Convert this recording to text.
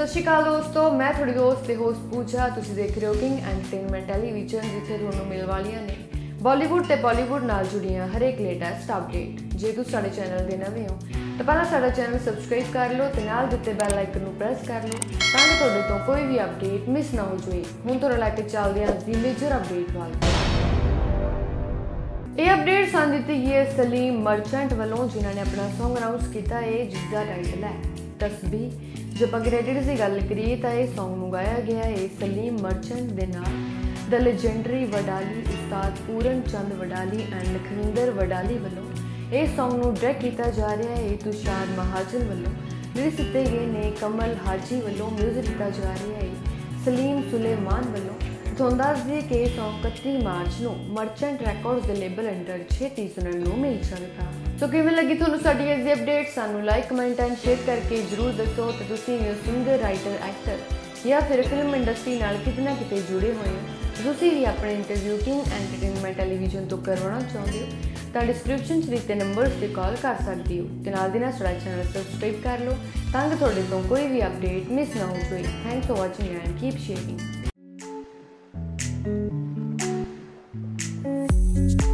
ਸ਼੍ਰੀ ਅਕਾਲ ਦੋਸਤੋ, मैं थोड़ी दोस्त ਤੇ ਹੋਸਟ ਪੂਜਾ। ਤੁਸੀਂ ਦੇਖ ਰਹੇ ਹੋ ਕਿੰਗ ਐਂਟਰਟੇਨਮੈਂਟ ਟੈਲੀਵਿਜ਼ਨ, ਜਿੱਥੇ ਤੁਹਾਨੂੰ ਮਿਲ ਵਾਲੀਆਂ ਨੇ ਬਾਲੀਵੁੱਡ ਤੇ ਬਾਲੀਵੁੱਡ ਨਾਲ ਜੁੜੀਆਂ ਹਰੇਕ ਲੇਟੈਸਟ ਅਪਡੇਟ। ਜੇ ਤੁਸੀਂ ਸਾਡੇ ਚੈਨਲ ਦੇ ਨਵੇਂ ਹੋ ਤਾਂ ਪਹਿਲਾਂ ਸਾਡਾ ਚੈਨਲ ਸਬਸਕ੍ਰਾਈਬ ਕਰ ਲਓ ਤੇ ਨਾਲ ਦਿੱਤੇ ਬੈਲ ਆਈਕਨ ਨੂੰ ਪ੍ਰੈਸ ਕਰ ਲਓ ਤਾਂ ਕਿ ਤੁਹਾਡੇ ਤੋਂ ਕੋਈ ਵੀ ਅਪਡੇਟ ਮਿਸ ਨਾ ਹੋ ਜਾਵੇ। ਹੁਣ ਤੋਂ ਲੈ ਕੇ ਚੱਲਦੇ ਹਾਂ ਅੱਜ ਦੀ ਮੇਜਰ ਅਪਡੇਟ ਵੱਲ। ਇਹ ਅਪਡੇਟ ਸਾਨੂੰ ਦਿੱਤੀ ਗਈ ਹੈ ਸਲੀਮ ਮਰਚੈਂਟ ਵੱਲੋਂ, ਜਿਨ੍ਹਾਂ ਨੇ ਆਪਣਾ ਸੌਂਗ ਅਨਾਉਂਸ ਕੀਤਾ ਹੈ ਜਿਸ ਦਾ ਟਾਈਟਲ ਹੈ तस्बीह। जो ਆਪਾਂ ਕ੍ਰੈਡਿਟਸ ਦੀ ਗੱਲ ਕਰੀਏ ਤਾਂ ਇਹ ਸੌਂਗ ਨੂੰ ਗਾਇਆ ਗਿਆ ਹੈ ਸਲੀਮ ਮਰਚੈਂਟ ਦੇ ਨਾਲ ਦ ਲੈਜੈਂਡਰੀ ਵਡਾਲੀ ਉਸਤਾਦ ਪੂਰਨ ਚੰਦ ਵਡਾਲੀ ਐਂਡ ਲਖਵਿੰਦਰ ਵਡਾਲੀ ਵੱਲੋਂ। ਇਹ ਸੌਂਗ ਨੂੰ ਡਾਇਰੈਕਟ ਕੀਤਾ ਜਾ ਰਿਹਾ ਹੈ ਤੁਸ਼ਾਰ ਮਹਾਜਨ ਵੱਲੋਂ। ਲਿਰਿਕਸ ਦਿੱਤੇ ਗਏ ਨੇ ਕਮਲ ਹਾਜੀ ਵੱਲੋਂ। ਮਿਊਜ਼ਿਕ ਦਿੱਤਾ ਜਾ ਰਿਹਾ ਹੈ ਸਲੀਮ ਸੁਲੇਮਾਨ ਵੱਲੋਂ। ਤੁਹਾਨੂੰ ਦੱਸ ਦਈਏ ਕਿ ਇਹ ਸੌਂਗ 31 ਮਾਰਚ ਨੂੰ ਮਰਚੈਂਟ ਰੈਕੋਰਡਸ ਦੇ ਲੇਬਲ ਅੰਡਰ ਛੇਤੀ ਸੁਣਨ ਨੂੰ ਮਿਲ ਜਾਵੇਗਾ। ਸੋ ਕਿਵੇਂ ਲੱਗੀ ਤੁਹਾਨੂੰ ਸਾਡੀ ਅੱਜ ਦੀ ਅਪਡੇਟ? ਸਾਨੂੰ ਲਾਈਕ ਕਮੈਂਟ ਐਂਡ ਸ਼ੇਅਰ ਕਰਕੇ ਜ਼ਰੂਰ ਦੱਸੋ ਕਿ ਤੁਸੀਂ ਸਿੰਗਰ ਰਾਈਟਰ ਐਕਟਰ ਜਾਂ ਫਿਰ ਫਿਲਮ ਇੰਡਸਟਰੀ ਨਾਲ ਕਿਤੇ ਨਾ ਕਿਤੇ ਜੁੜੇ ਹੋਏ ਹੋ। ਤੁਸੀਂ ਵੀ ਆਪਣੇ ਇੰਟਰਵਿਊ ਕਿੰਗ ਐਂਟਰਟੇਨਮੈਂਟ ਟੈਲੀਵਿਜ਼ਨ ਤੋਂ ਕਰਵਾਉਣਾ ਚਾਹੁੰਦੇ ਹੋ ਤਾਂ ਡਿਸਕ੍ਰਿਪਸ਼ਨ 'ਚ ਦਿੱਤੇ ਨੰਬਰਸ 'ਤੇ ਕਾਲ ਕਰ ਸਕਦੇ ਹੋ ਤੇ ਨਾਲ ਦੀ ਨਾਲ ਸਾਡਾ ਚੈਨਲ ਸਬਸਕ੍ਰਾਈਬ ਕਰ ਲਓ ਤਾਂ ਕਿ ਤੁਹਾਡੇ ਤੋਂ ਕੋਈ ਵੀ ਅਪਡੇਟ ਮਿਸ ਨਾ ਹੋ ਜਾਵੇ। Thanks for watching and keep sharing.